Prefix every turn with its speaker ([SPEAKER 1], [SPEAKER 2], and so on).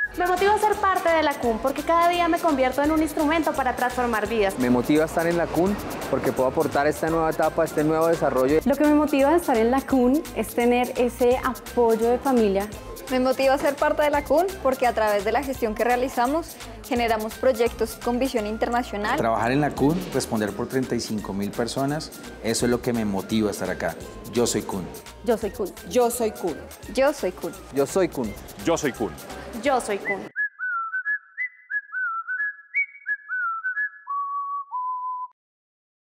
[SPEAKER 1] Me motiva a ser parte de la CUN porque cada día me convierto en un instrumento para transformar vidas.
[SPEAKER 2] Me motiva a estar en la CUN porque puedo aportar esta nueva etapa, este nuevo desarrollo.
[SPEAKER 3] Lo que me motiva a estar en la CUN es tener ese apoyo de familia.
[SPEAKER 4] Me motiva a ser parte de la CUN porque a través de la gestión que realizamos generamos proyectos con visión internacional.
[SPEAKER 5] Trabajar en la CUN, responder por 35.000 personas, eso es lo que me motiva a estar acá. Yo soy CUN.
[SPEAKER 3] Yo soy CUN.
[SPEAKER 6] Yo soy CUN.
[SPEAKER 4] Yo soy CUN.
[SPEAKER 2] Yo soy CUN.
[SPEAKER 7] Yo soy CUN.
[SPEAKER 1] Yo soy CUN.